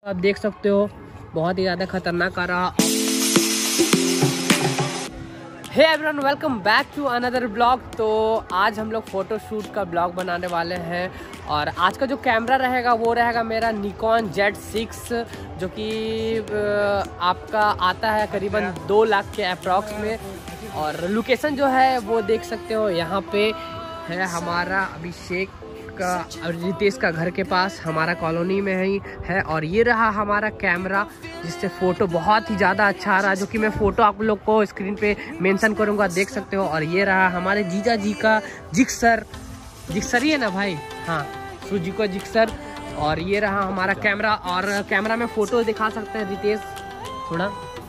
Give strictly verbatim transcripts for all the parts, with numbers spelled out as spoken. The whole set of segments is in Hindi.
आप देख सकते हो बहुत ही ज़्यादा खतरनाक आ रहा। Hey everyone, welcome back to another blog. तो आज हम लोग फ़ोटो शूट का ब्लॉग बनाने वाले हैं और आज का जो कैमरा रहेगा वो रहेगा मेरा निकॉन जेड सिक्स, जो कि आपका आता है करीबन दो लाख के अप्रॉक्स में। और लोकेशन जो है वो देख सकते हो, यहाँ पे है हमारा अभिषेक का रितेश का घर के पास, हमारा कॉलोनी में ही है। और ये रहा हमारा कैमरा जिससे फ़ोटो बहुत ही ज़्यादा अच्छा आ रहा है, जो कि मैं फ़ोटो आप लोग को स्क्रीन पे मेंशन करूँगा, देख सकते हो। और ये रहा हमारे जीजा जी का जिक्सर, जिक्सर ही है ना भाई, हाँ सूजी को जिक्सर। और ये रहा हमारा कैमरा, और कैमरा में फ़ोटो दिखा सकते हैं रितेश थोड़ा।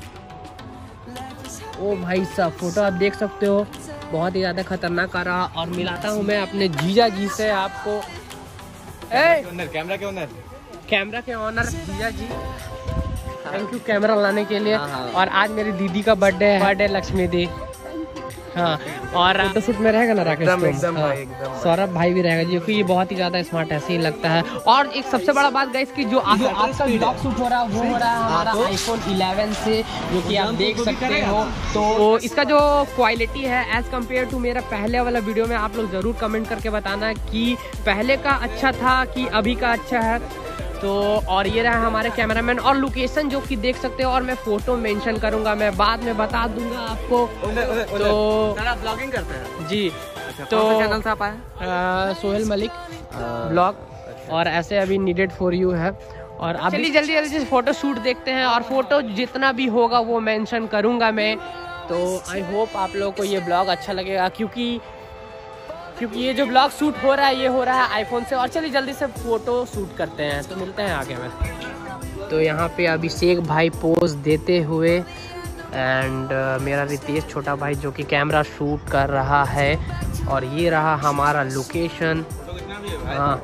ओ भाई साहब, फ़ोटो आप देख सकते हो बहुत ही ज़्यादा खतरनाक आ रहा। और मिलाता हूँ मैं अपने जीजा जी से आपको। ए कैमरा के ओनर कैमरा के ऑनर जीजा जी, थैंक यू कैमरा लाने के लिए। और आज मेरी दीदी का बर्थडे है, बर्थडे लक्ष्मी दी। हाँ, और फोटो शूट में रहेगा ना राकेश, एकदम एकदम भाई, एकदम सौरभ भाई भी रहेगा, जो कि ये बहुत ही ज्यादा स्मार्ट ऐसे ही लगता है। और एक सबसे बड़ा बात गाइस की जो आपका ब्लॉग शूट हो रहा है वो हो रहा है हमारा आईफोन इलेवन से, जो कि आप देख सकते हो। तो इसका जो क्वालिटी है एज कम्पेयर टू मेरा पहले वाला वीडियो में, आप लोग जरूर कमेंट करके बताना कि पहले का अच्छा था कि अभी का अच्छा है। तो और ये रहा हमारे कैमरामैन, और लोकेशन जो कि देख सकते हो, और मैं फोटो मेंशन करूंगा, मैं बाद में बता दूंगा आपको। उन्हें, उन्हें, तो आप ब्लॉगिंग करते हैं जी, अच्छा, तो कौन सा चैनल से आप आए? सोहेल मलिक ब्लॉग, और ऐसे अभी नीडेड फॉर यू है। और आप जल्दी जल्दी जल्दी से फोटो शूट देखते हैं, और फोटो जितना भी होगा वो मेंशन करूंगा मैं। तो आई होप आप लोगों को ये ब्लॉग अच्छा लगेगा, क्योंकि क्योंकि ये जो ब्लॉग शूट हो रहा है ये हो रहा है आईफोन से। और चलिए जल्दी से फोटो शूट करते हैं, तो मिलते हैं आगे में। तो यहाँ पे अभिषेक भाई पोज देते हुए, एंड uh, मेरा रितेश छोटा भाई जो कि कैमरा शूट कर रहा है। और ये रहा हमारा लोकेशन, हाँ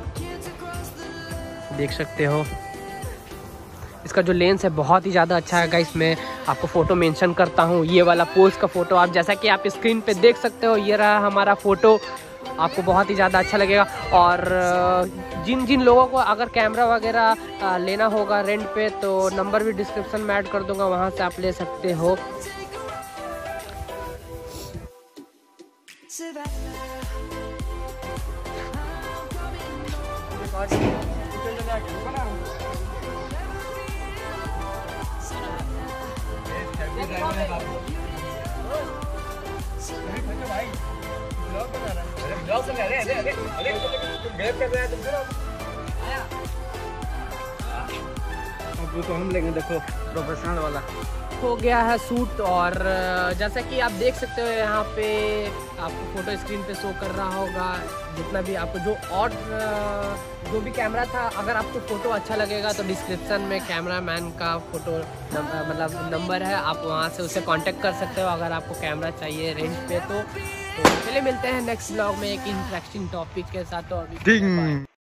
देख सकते हो। इसका जो लेंस है बहुत ही ज़्यादा अच्छा है गाइस, मैं आपको फ़ोटो मेंशन करता हूँ। ये वाला पोज का फ़ोटो आप जैसा कि आप स्क्रीन पे देख सकते हो, ये रहा हमारा फ़ोटो, आपको बहुत ही ज़्यादा अच्छा लगेगा। और जिन जिन लोगों को अगर कैमरा वगैरह लेना होगा रेंट पे, तो नंबर भी डिस्क्रिप्शन में ऐड कर दूंगा, वहाँ से आप ले सकते हो। वो तो हम लेंगे, देखो प्रोफेशनल वाला हो गया है शूट। और जैसा कि आप देख सकते हो यहाँ पे आपको फोटो स्क्रीन पे शो कर रहा होगा, जितना भी आपको जो और जो भी कैमरा था। अगर आपको फ़ोटो अच्छा लगेगा तो डिस्क्रिप्शन में कैमरा मैन का फ़ोटो मतलब नंबर है, आप वहाँ से उससे कांटेक्ट कर सकते हो अगर आपको कैमरा चाहिए रेंज पे। तो, तो चलिए मिलते हैं नेक्स्ट ब्लॉग में एक इंटरेस्टिंग टॉपिक के साथ। तो अभी